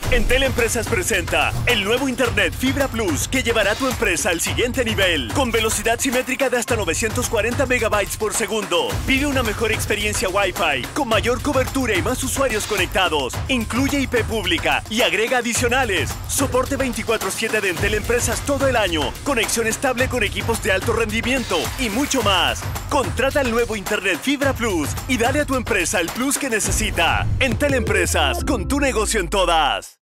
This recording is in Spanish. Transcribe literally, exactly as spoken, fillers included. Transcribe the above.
Entel Empresas presenta el nuevo Internet Fibra Plus que llevará a tu empresa al siguiente nivel, con velocidad simétrica de hasta novecientos cuarenta megabytes por segundo. Vive una mejor experiencia Wi-Fi, con mayor cobertura y más usuarios conectados. Incluye I P pública y agrega adicionales. Soporte veinticuatro siete de Entel Empresas todo el año, conexión estable con equipos de alto rendimiento y mucho más. Contrata el nuevo Internet Fibra Plus y dale a tu empresa el plus que necesita. Entel Empresas, con tu negocio en todas.